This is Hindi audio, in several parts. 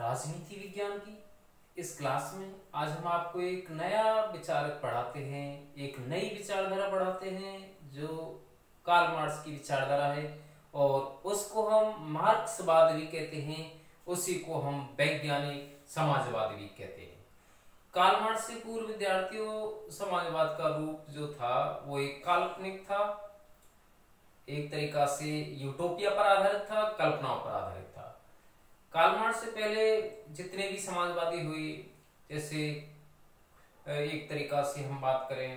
राजनीति विज्ञान की इस क्लास में आज हम आपको एक नया विचारक पढ़ाते हैं, एक नई विचारधारा पढ़ाते हैं जो कार्ल मार्क्स की विचारधारा है और उसको हम मार्क्सवाद भी कहते हैं, उसी को हम वैज्ञानिक समाजवाद भी कहते हैं। कार्ल मार्क्स से पूर्व विद्यार्थियों समाजवाद का रूप जो था वो एक काल्पनिक था, एक तरीका से यूटोपिया पर आधारित था, कल्पनाओं पर आधारित था। कार्ल मार्क्स से पहले जितने भी समाजवादी हुए, जैसे एक तरीका से हम बात करें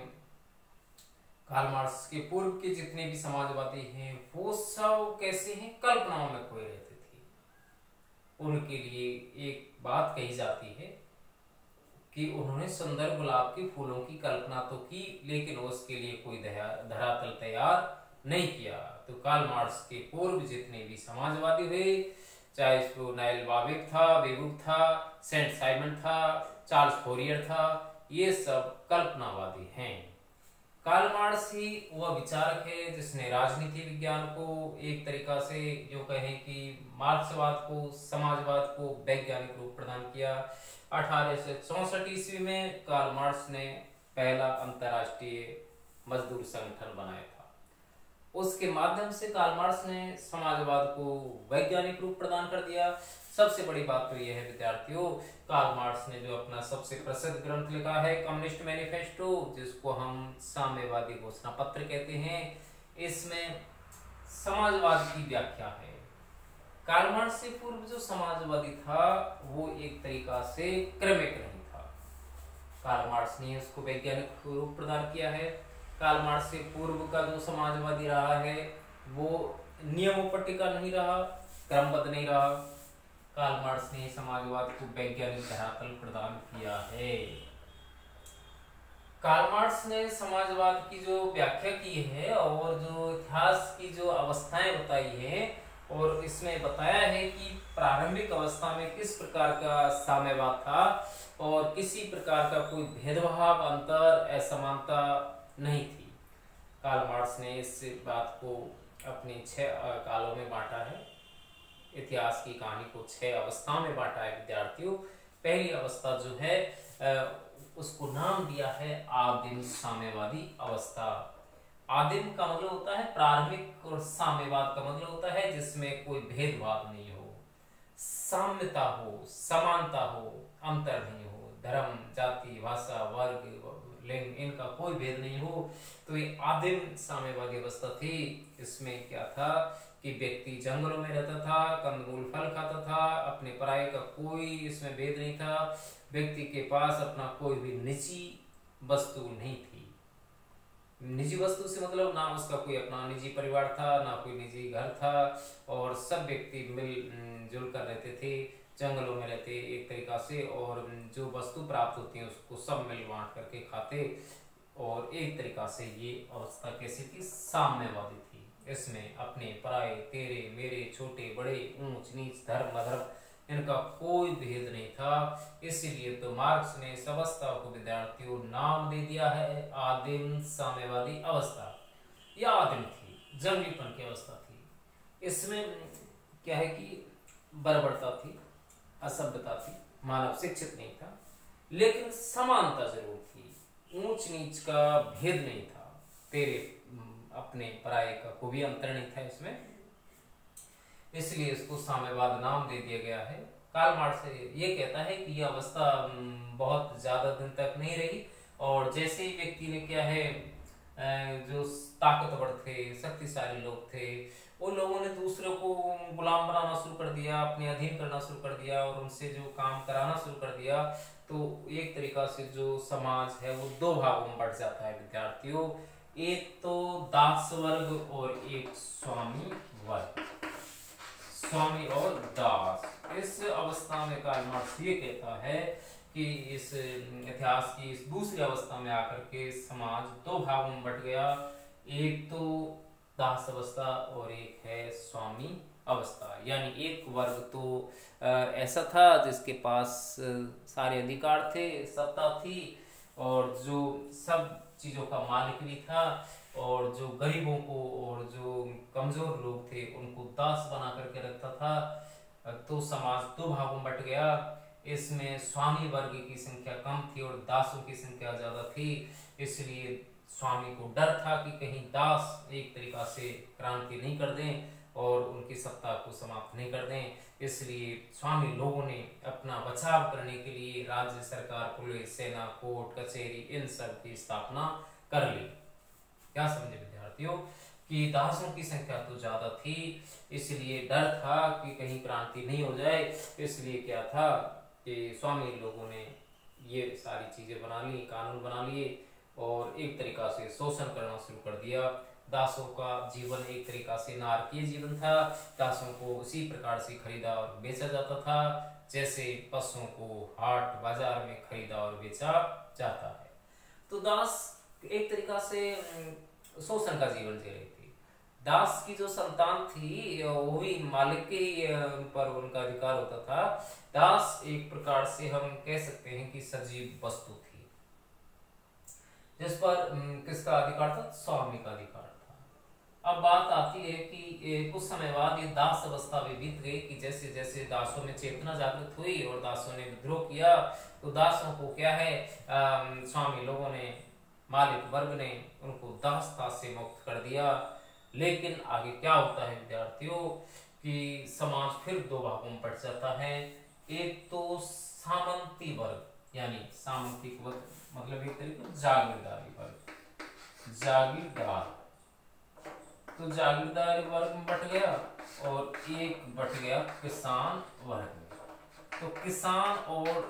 कार्ल मार्क्स के पूर्व के जितने भी समाजवादी हैं वो सब कैसे हैं, कल्पनाओं में खोए रहते थे। उनके लिए एक बात कही जाती है कि उन्होंने सुंदर गुलाब के फूलों की कल्पना तो की, लेकिन उसके लिए कोई धरातल तैयार नहीं किया। तो कार्ल मार्क्स के पूर्व जितने भी समाजवादी हुए, चाहे उसको नाइल बाबेक था, वेबुक था, सेंट साइमन था, चार्ल्स फोरियर था, ये सब कल्पनावादी हैं। कार्ल मार्क्स ही वह विचारक है जिसने राजनीति विज्ञान को एक तरीका से जो कहें कि मार्क्सवाद को, समाजवाद को वैज्ञानिक रूप प्रदान किया। 1864 ईस्वी में कार्ल मार्क्स ने पहला अंतर्राष्ट्रीय मजदूर संगठन बनाया था। उसके माध्यम से कार्ल मार्क्स ने समाजवाद को वैज्ञानिक रूप प्रदान कर दिया। सबसे बड़ी बात तो यह है विद्यार्थियों, कार्ल मार्क्स ने जो अपना सबसे प्रसिद्ध ग्रंथ लिखा है कम्युनिस्ट मैनिफेस्टो, जिसको हम साम्यवादी घोषणा पत्र कहते हैं, इसमें समाजवाद की व्याख्या है। कार्ल मार्क्स से पूर्व जो समाजवादी था वो एक तरीका से क्रमिक नहीं था, कार्ल मार्क्स ने उसको वैज्ञानिक रूप प्रदान किया है। कार्ल मार्क्स से पूर्व का जो समाजवादी रहा है वो नियमों पर टिका नहीं रहा, क्रमबद्ध नहीं रहा। कार्ल मार्क्स ने समाजवाद को वैज्ञानिक धरातल प्रदान किया है। कार्ल मार्क्स ने समाजवाद की जो व्याख्या की है और जो इतिहास की जो अवस्थाएं बताई है, और इसमें बताया है कि प्रारंभिक अवस्था में किस प्रकार का साम्यवाद था और किसी प्रकार का कोई भेदभाव, अंतर, असमानता नहीं थी। कार्ल मार्क्स ने इस बात को अपने 6 कालों में बांटा है, इतिहास की कहानी को 6 अवस्था में बांटा है विद्यार्थियों। पहली अवस्था जो है उसको नाम दिया है आदिम साम्यवादी अवस्था। आदिम का मतलब होता है प्रारंभिक और साम्यवाद का मतलब होता है जिसमें कोई भेदभाव नहीं हो, साम्यता हो, समानता हो, अंतर नहीं हो, धर्म, जाति, भाषा, वर्ग, लिंग, इनका कोई भेद नहीं हो। तो ये आदिम साम्यवादी अवस्था थी। इसमें क्या था कि व्यक्ति जंगलों में रहता था, कंदमूल फल खाता था, अपने पराये का कोई इसमें भेद नहीं था, व्यक्ति के पास अपना कोई भी निजी वस्तु नहीं थी। निजी वस्तु से मतलब ना उसका कोई अपना निजी परिवार था, ना कोई निजी घर था, और सब व्यक्ति मिलजुल कर रहते थे, जंगलों में रहते एक तरीका से, और जो वस्तु प्राप्त होती है उसको सब मिल बांट करके खाते, और एक तरीका से ये अवस्था कैसी थी, साम्यवादी थी। इसमें अपने पराये, तेरे मेरे, छोटे बड़े, ऊंच नीच, धर्म अधर्म, इनका कोई भेद नहीं था। इसीलिए तो मार्क्स ने इस अवस्था को विद्यार्थियों नाम दे दिया है आदिम साम्यवादी अवस्था। यह आदिम थी, जंगलीपन की अवस्था थी। इसमें क्या है कि बर्बरता थी, असभ्यता थी, मानव शिक्षित नहीं था, लेकिन समानता जरूर थी, ऊंच नीच का भेद नहीं था, तेरे अपने पराये का कोई भी अंतर नहीं था इसमें। इसलिए इसको साम्यवाद नाम दे दिया गया है। कार्ल मार्क्स ये कहता है कि यह अवस्था बहुत ज्यादा दिन तक नहीं रही, और जैसे ही व्यक्ति ने क्या है जो ताकतवर थे, शक्तिशाली लोग थे, उन लोगों ने दूसरों को गुलाम बनाना शुरू कर दिया, अपने अधीन करना शुरू कर दिया, और उनसे जो काम कराना शुरू कर दिया, तो एक तरीका से जो समाज है वो 2 भागों में बढ़ जाता है विद्यार्थियों। एक तो दास वर्ग और एक स्वामी वर्ग, स्वामी और दास। इस अवस्था में कार्ल मार्क्स ये कहता है कि इस इतिहास की इस दूसरी अवस्था में आकर के समाज 2 भागों में बट गया, एक तो दास अवस्था और एक है स्वामी अवस्था। यानी एक वर्ग तो ऐसा था जिसके पास सारे अधिकार थे, सत्ता थी, और जो सब चीजों का मालिक भी था, और जो गरीबों को और जो कमजोर लोग थे उनको दास बना करके रखता था। तो समाज दो भागों में बट गया। इसमें स्वामी वर्ग की संख्या कम थी और दासों की संख्या ज्यादा थी, इसलिए स्वामी को डर था कि कहीं दास एक तरीका से क्रांति नहीं कर दें और उनकी सत्ता को समाप्त नहीं कर दें। इसलिए स्वामी लोगों ने अपना बचाव करने के लिए राज्य सरकार, पुलिस, सेना, कोर्ट कचहरी इन सब की स्थापना कर ली। क्या समझे विद्यार्थियों कि दासों की संख्या तो ज्यादा थी, इसलिए डर था कि कहीं क्रांति नहीं हो जाए, इसलिए क्या था कि स्वामी लोगों ने ये सारी चीजें बना ली, कानून बना लिए और एक तरीका से शोषण करना शुरू कर दिया। दासों का जीवन एक तरीका से नारकीय जीवन था। दासों को उसी प्रकार से खरीदा और बेचा जाता था जैसे पशुओं को हाट बाजार में खरीदा और बेचा जाता है। तो दास एक तरीका से शोषण का जीवन जी रही थी। दास की जो संतान थी वो भी मालिक के पर उनका अधिकार होता था। दास एक प्रकार से हम कह सकते हैं कि सजीव वस्तु थी जिस पर किसका अधिकार था? स्वामी का अधिकार था। अब बात आती है कि कुछ समय बाद ये दास अवस्था भी बीत गई कि जैसे जैसे दासों में चेतना जागृत हुई और दासों ने विद्रोह किया तो दासों को क्या है स्वामी लोगों ने, मालिक वर्ग ने उनको दासता से मुक्त कर दिया। लेकिन आगे क्या होता है विद्यार्थियों कि समाज फिर दो भागों में बट जाता है। एक तो सामंती वर्ग, यानी सामंती मतलब एक तरीके जागीरदारी वर्ग, जागीरदार, तो जागीरदार वर्ग में बट गया और एक बट गया किसान वर्ग में। तो किसान और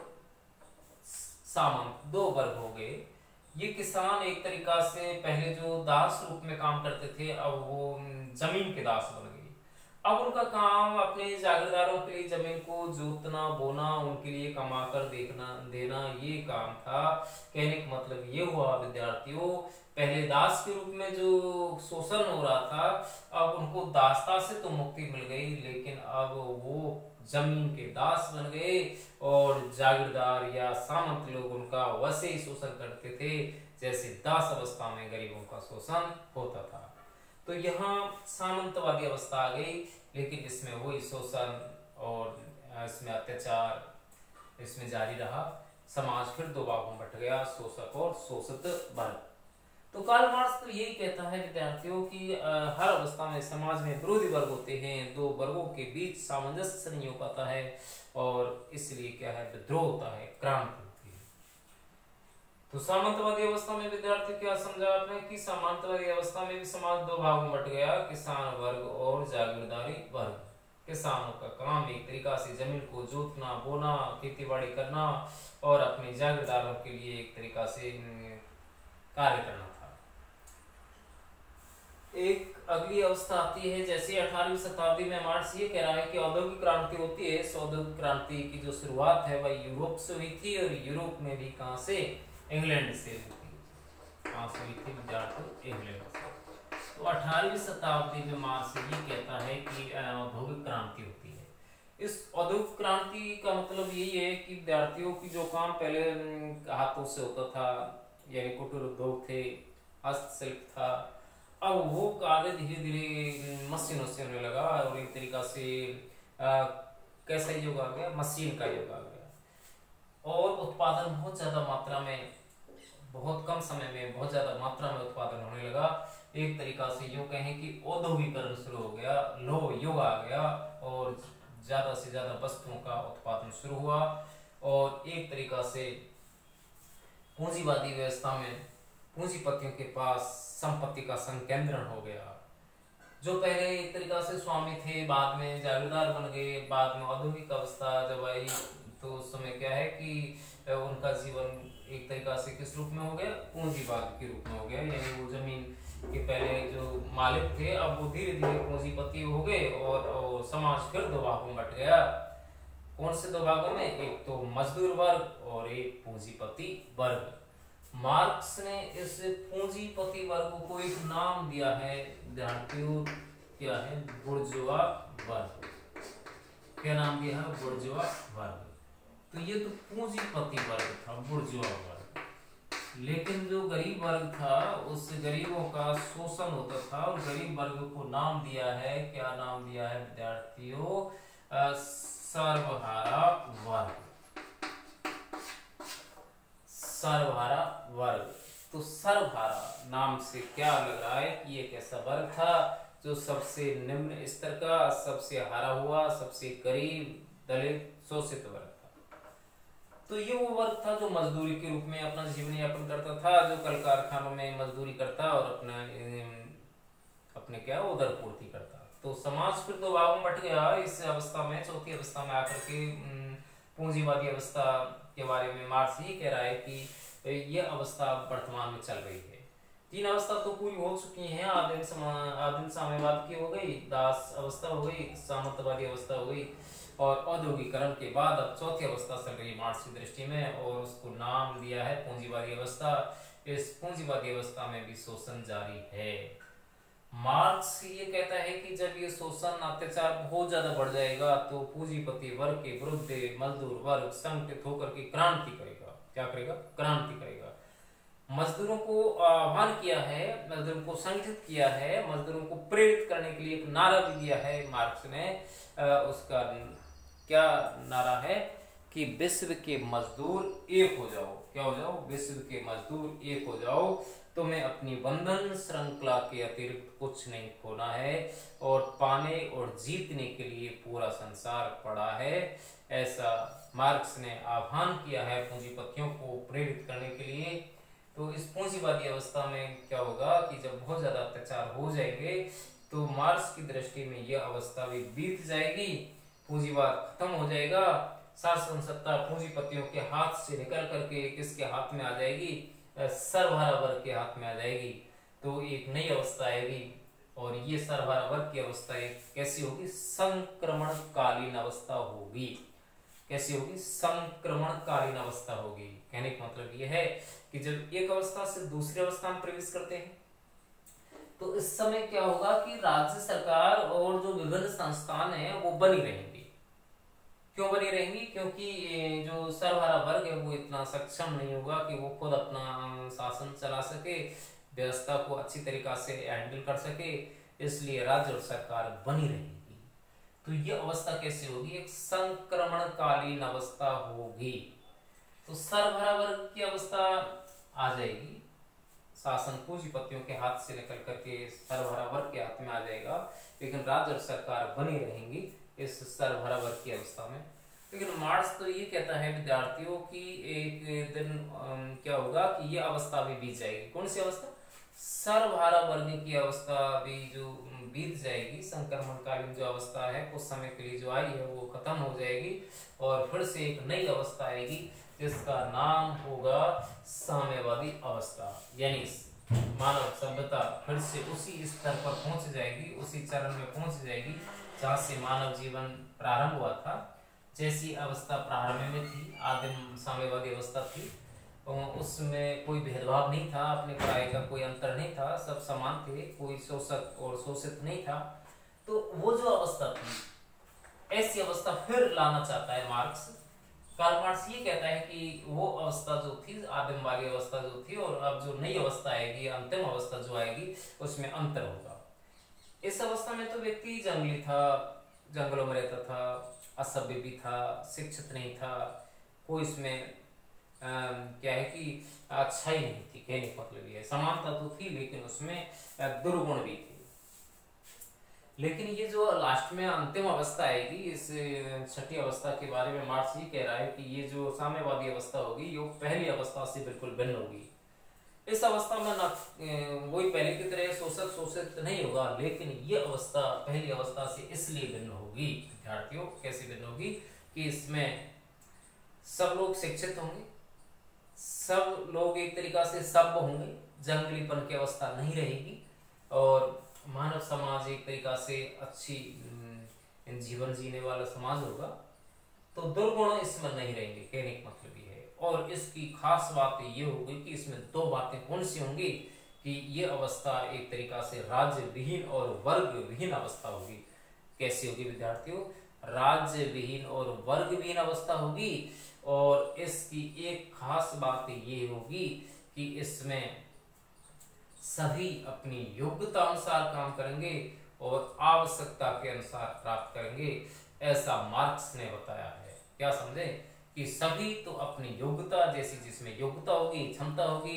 सामंत दो वर्ग हो गए। ये किसान एक तरीका से पहले जो दास रूप में काम करते थे अब वो जमीन के दास बन गए। अब उनका काम अपने जागीरदारों के लिए जमीन को जोतना बोना, उनके लिए कमाकर देखना देना, ये काम था। कहने का मतलब ये हुआ विद्यार्थियों, पहले दास के रूप में जो शोषण हो रहा था अब उनको दासता से तो मुक्ति मिल गई, लेकिन अब वो जमीन के दास बन गए और जागीरदार या सामंत लोग उनका वैसे ही शोषण करते थे जैसे दास अवस्था में गरीबों का शोषण होता था। तो यहाँ सामंतवादी अवस्था आ गई, लेकिन इसमें वही शोषण और इसमें अत्याचार इसमें जारी रहा। समाज फिर दो भागों में बट गया, शोषक और शोषित वर्ग। तो कार्ल मार्क्स तो यही कहता है विद्यार्थियों कि हर अवस्था में समाज में विरोधी वर्ग होते हैं, दो वर्गों के बीच सामंजस्य नहीं हो पाता है और इसलिए क्या है विद्रोह होता है, क्रांति होती है। तो सामंतवादी अवस्था में विद्यार्थी क्या समझा आपने कि सामंतवादी अवस्था में भी समाज दो भागों में बट गया, किसान वर्ग और जागीरदारी वर्ग। किसानों का काम एक तरीका से जमीन को जोतना बोना, खेती बाड़ी करना और अपने जागीरदारों के लिए एक तरीका से कार्य करना था। एक अगली अवस्था आती है, जैसे 18वीं शताब्दी में मार्क्स ये कह रहा है कि औद्योगिक क्रांति होती है। इस औद्योगिक क्रांति की जो शुरुआत है वह यूरोप से हुई थी और यूरोप में भी कहां से? इंग्लैंड से हुई थी। कहां से हुई थी विद्यार्थी? इंग्लैंड से। तो 18वीं शताब्दी में मार्क्स ये कहता है कि औद्योगिक क्रांति होती है। इस औद्योगिक क्रांति का मतलब यही है कि विद्यार्थियों की जो काम पहले हाथों से होता था, यानी कुटीर उद्योग थे, हस्तशिल्प था, अब वो कार्य धीरे धीरे मशीनों से होने लगा और एक तरीका से कैसा युग आ गया? मशीन का युग आ गया और उत्पादन बहुत ज्यादा मात्रा में, बहुत कम समय में बहुत ज्यादा मात्रा में उत्पादन होने लगा। एक तरीका से यूं कहें कि औद्योगिकरण शुरू हो गया, लोह युग आ गया और ज्यादा से ज्यादा वस्तुओं का उत्पादन शुरू हुआ और एक तरीका से पूंजीवादी व्यवस्था में पूंजीपतियों के पास संपत्ति का संकेंद्रण हो गया। जो पहले एक तरीका से स्वामी थे बाद में जागीरदार बन गए, बाद में औद्योगिक अवस्था जब आई तो उस समय क्या है कि उनका जीवन एक तरीका से किस रूप में हो गया? पूंजीवाद के रूप में हो गया। यानी वो जमीन के पहले जो मालिक थे अब वो धीरे धीरे पूंजीपति हो गए और समाज फिर दो भागों में बट गया। कौन से दो भागों में? एक तो मजदूर वर्ग और एक पूंजीपति वर्ग। मार्क्स ने इस पूंजीपति वर्ग को एक नाम दिया है विद्यार्थियों, क्या है? बुर्जुआ वर्ग। क्या नाम दिया है? बुर्जुआ वर्ग। तो ये तो पूंजीपति वर्ग था, बुर्जुआ वर्ग। लेकिन जो गरीब वर्ग था उस गरीबों का शोषण होता था और गरीब वर्ग को नाम दिया है, क्या नाम दिया है विद्यार्थियों? सर्वहारा वर्ग। सर्वहारा वर्ग, तो सर्वहारा नाम से क्या लग रहा है कि एक ऐसा वर्ग था जो सबसे निम्न स्तर का, सबसे हारा हुआ, सबसे गरीब, दलित, शोषित वर्ग था। तो ये वो वर्ग था जो मजदूरी के रूप में अपना जीवन यापन करता था, जो कल कारखानों में मजदूरी करता और अपने क्या उदर पूर्ति करता। तो समाज फिर दो भागों में बट गया इस अवस्था में। चौथी अवस्था में आकर के पूंजीवादी अवस्था के बारे में मार्क्स ये कह रहा है कि ये अवस्था वर्तमान में चल रही है। तीन अवस्था तो पूरी हो चुकी हैं, आदिम साम्यवाद की हो गई, दास अवस्था हो गई, सामंतवादी अवस्था हो गई और औद्योगिकरण के बाद अब चौथी अवस्था चल रही है मार्क्स की दृष्टि में, और उसको नाम दिया है पूंजीवादी अवस्था। इस पूंजीवादी अवस्था में भी शोषण जारी है। मार्क्स ये कहता है कि जब ये शोषण अत्याचार बहुत ज्यादा बढ़ जाएगा तो पूंजीपति वर्ग के विरुद्ध मजदूर वर्ग संगठित होकर के क्रांति करेगा। क्या करेगा? क्रांति करेगा। मजदूरों को आह्वान किया है, मजदूरों को संगठित किया है, मजदूरों को प्रेरित करने के लिए एक नारा भी दिया है मार्क्स ने। उसका क्या नारा है कि विश्व के मजदूर एक हो जाओ। क्या हो जाओ? विश्व के मजदूर एक हो जाओ, तुम्हें अपनी बंधन श्रृंखला के अतिरिक्त कुछ नहीं खोना है और पाने और जीतने के लिए पूरा संसार पड़ा है। ऐसा मार्क्स ने आह्वान किया है पूंजीपतियों को प्रेरित करने के लिए। तो इस पूंजीवादी अवस्था में क्या होगा कि जब बहुत ज्यादा अत्याचार हो जाएंगे तो मार्क्स की दृष्टि में यह अवस्था भी बीत जाएगी, पूंजीवाद खत्म हो जाएगा, शासन सत्ता पूंजीपतियों के हाथ से निकल करके किसके हाथ में आ जाएगी? सर्वहारा वर्ग के हाथ में आ जाएगी। तो एक नई अवस्था आएगी और ये सर्वहारा वर्ग की अवस्था एक कैसी होगी? संक्रमणकालीन अवस्था होगी। कैसी होगी? संक्रमणकालीन अवस्था होगी। कहने का मतलब यह है कि जब एक अवस्था से दूसरी अवस्था में प्रवेश करते हैं तो इस समय क्या होगा कि राज्य सरकार और जो विभिन्न संस्थान है वो बनी रहेंगी। क्यों बनी रहेंगी? क्योंकि जो सर्वहारा वर्ग है वो इतना सक्षम नहीं होगा कि वो खुद अपना शासन चला सके, व्यवस्था को अच्छी तरीका से हैंडल कर सके, इसलिए राज्य और सरकार बनी रहेगी। तो ये अवस्था कैसी होगी? एक संक्रमणकालीन अवस्था होगी। तो सर्वहारा वर्ग की अवस्था आ जाएगी, शासन पूंजीपतियों के हाथ से निकल करके सर्वहारा वर्ग के हाथ में आ जाएगा, लेकिन राज्य और सरकार बनी रहेंगी इस सर्वहारा वर्ग की अवस्था में। लेकिन मार्क्स तो ये कहता है विद्यार्थियों की एक दिन क्या होगा कि ये अवस्था भी बीत जाएगी। कौन सी अवस्था? सर्वहारा वर्ग की अवस्था भी जो बीत जाएगी। संक्रमणकालीन जो अवस्था है कुछ समय के लिए जो आई है वो खत्म हो जाएगी और फिर से एक नई अवस्था आएगी जिसका नाम होगा साम्यवादी अवस्था। यानी मानव सभ्यता फिर से उसी स्तर पर पहुंच जाएगी, उसी चरण में पहुंच जाएगी जहां से मानव जीवन प्रारंभ हुआ था। जैसी अवस्था प्रारंभ में थी, आदिम साम्यवादी अवस्था थी, उसमें कोई भेदभाव नहीं था, अपने पढ़ाई का कोई अंतर नहीं था, सब समान थे, कोई शोषक और शोषित नहीं था। तो वो जो अवस्था थी ऐसी अवस्था फिर लाना चाहता है मार्क्स। कार्ल मार्क्स ये कहता है कि वो अवस्था जो थी, आदिम वाली अवस्था जो थी, और अब जो नई अवस्था आएगी, अंतिम अवस्था जो आएगी, उसमें अंतर होगा। इस अवस्था में तो व्यक्ति जंगली था, जंगलों में रहता था, असभ्य भी था, शिक्षित नहीं था, कोई इसमें क्या है कि अच्छाई नहीं थी। कहने का मतलब ये है समानता तो थी लेकिन उसमें दुर्गुण भी थे। लेकिन ये जो लास्ट में अंतिम अवस्था आएगी, इस छठी अवस्था के बारे में मार्क्स ये कह रहा है कि ये जो साम्यवादी अवस्था होगी ये पहली अवस्था से बिल्कुल भिन्न होगी। इस अवस्था में ना वही पहले की तरह शोषक शोषित नहीं होगा, लेकिन ये अवस्था पहली अवस्था से इसलिए भिन्न होगी विद्यार्थियों। कैसे भिन्न होगी कि इसमें सब लोग शिक्षित होंगे, सब लोग एक तरीका से सभ्य होंगे, जंगलीपन की अवस्था नहीं रहेगी और मानव समाज एक तरीका से अच्छी जीवन जीने वाला समाज होगा। तो दुर्गुण इसमें नहीं रहेंगे। कहने का मतलब ये है। और इसकी खास बात ये होगी कि इसमें दो बातें कौन सी होंगी कि ये अवस्था एक तरीका से राज्य विहीन और वर्ग विहीन अवस्था होगी। कैसी होगी विद्यार्थियों? राज्य विहीन और वर्ग विहीन अवस्था होगी। और इसकी एक खास बात ये होगी कि इसमें सभी अपनी योग्यता अनुसार काम करेंगे और आवश्यकता के अनुसार प्राप्त करेंगे। ऐसा मार्क्स ने बताया है। क्या समझे कि सभी तो अपनी योग्यता, जैसी जिसमें योग्यता होगी, क्षमता होगी,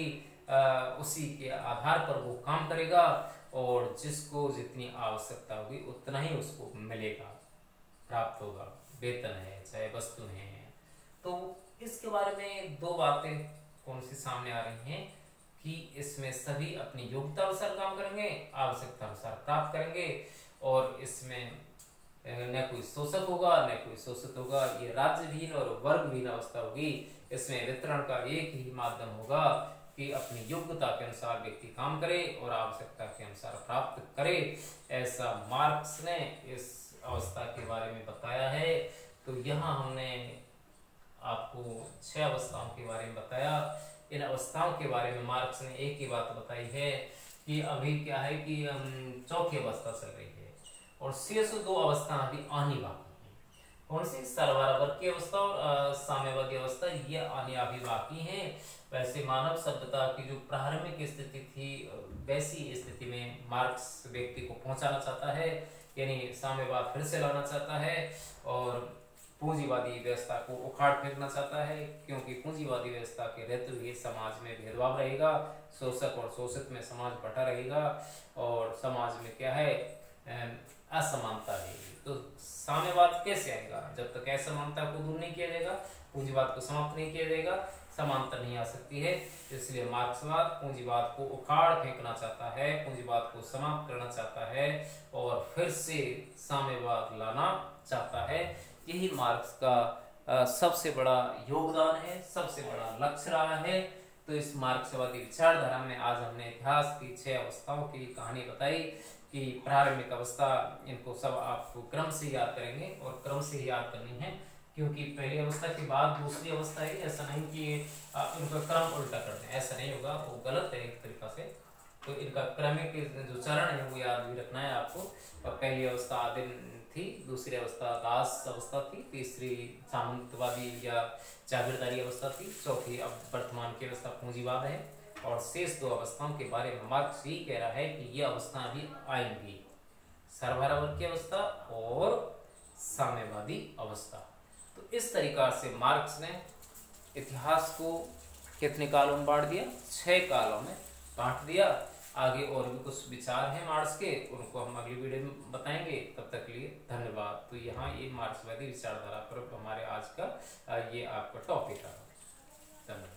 उसी के आधार पर वो काम करेगा और जिसको जितनी आवश्यकता होगी उतना ही उसको मिलेगा, प्राप्त होगा। वेतन है चाहे वस्तु है। तो इसके बारे में दो बातें कौन सी सामने आ रही हैं कि इसमें सभी अपनी योग्यता अनुसार काम करेंगे, आवश्यकता अनुसार प्राप्त करेंगे और इसमें न कोई शोषक होगा न कोई शोषित होगा। ये राज्यहीन और वर्गहीन अवस्था होगी। इसमें वितरण का एक ही माध्यम होगा कि अपनी योग्यता के अनुसार व्यक्ति काम करे और आवश्यकता के अनुसार प्राप्त करे। ऐसा मार्क्स ने इस अवस्था के बारे में बताया है। तो यहाँ हमने आपको 6 अवस्थाओं के बारे में बताया। इन अवस्थाओं के बारे में मार्क्स ने एक ही बात बताई है कि अभी क्या है कि चौथी अवस्था चल रही है और शेष 2 अवस्था अभी आनी बाकी है। कौन सी? सर्वबराबर की अवस्था और साम्यवादी अवस्था, ये आने अभी बाकी है। वैसे मानव सभ्यता की जो प्रारंभिक स्थिति थी वैसी स्थिति में मार्क्स व्यक्ति को पहुंचाना चाहता है, यानी साम्यवाद फिर से लाना चाहता है और पूंजीवादी व्यवस्था को उखाड़ फेंकना चाहता है, क्योंकि पूंजीवादी व्यवस्था के रहते हुए समाज में भेदभाव रहेगा, शोषक और शोषित में समाज बटा रहेगा और समाज में क्या है असमानता रहेगी। तो साम्यवाद कैसे आएगा? जब तक असमानता को दूर नहीं किया जाएगा, पूंजीवाद को समाप्त नहीं किया जाएगा, समानता नहीं आ सकती है। इसलिए मार्क्सवाद पूंजीवाद को उखाड़ फेंकना चाहता है, पूंजीवाद को समाप्त करना चाहता है और फिर से साम्यवाद लाना चाहता है। यही मार्क्स का सबसे बड़ा योगदान है, सबसे बड़ा लक्ष्य रहा है। तो इस मार्क्सवादी विचारधारा में आज हमने इतिहास की 6 अवस्थाओं की कहानी बताई कि प्रारंभिक अवस्था, इनको सब आपको क्रम से याद करेंगे और क्रम से ही याद करनी है, क्योंकि पहली अवस्था के बाद दूसरी अवस्था है। ऐसा नहीं कि आप इनका क्रम उल्टा कर दें, ऐसा नहीं होगा, वो गलत है एक तरीका से। तो इनका क्रमिक जो चरण है वो याद भी रखना है आपको। और पहली अवस्था आदिम थी, दूसरी अवस्था दास अवस्था थी, तीसरी सामंतवादी या जागीरदारी अवस्था थी, चौथी अब वर्तमान की अवस्था पूंजीवाद है और शेष 2 अवस्थाओं के बारे में मार्क्स यही कह रहा है कि ये अवस्था भी आएंगी, सर्वबराबर की अवस्था और साम्यवादी अवस्था। तो इस तरीका से मार्क्स ने इतिहास को कितने कालों में बांट दिया? 6 कालों में बांट दिया। आगे और भी कुछ विचार हैं मार्क्स के, उनको हम अगली वीडियो में बताएंगे। तब तक के लिए धन्यवाद। तो यहाँ ये मार्क्सवादी विचारधारा पर हमारे आज का ये आपका टॉपिक है। धन्यवाद।